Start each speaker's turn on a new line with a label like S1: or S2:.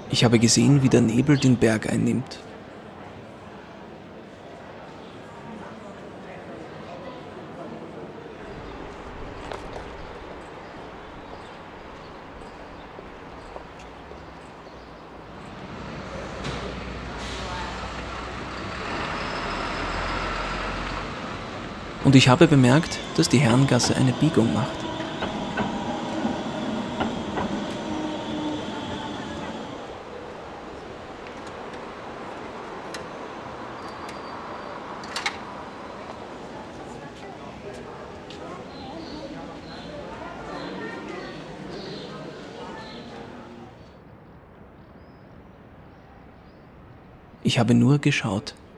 S1: Ich habe gesehen, wie der Nebel den Berg einnimmt. Und ich habe bemerkt, dass die Herrengasse eine Biegung macht. Ich habe nur geschaut.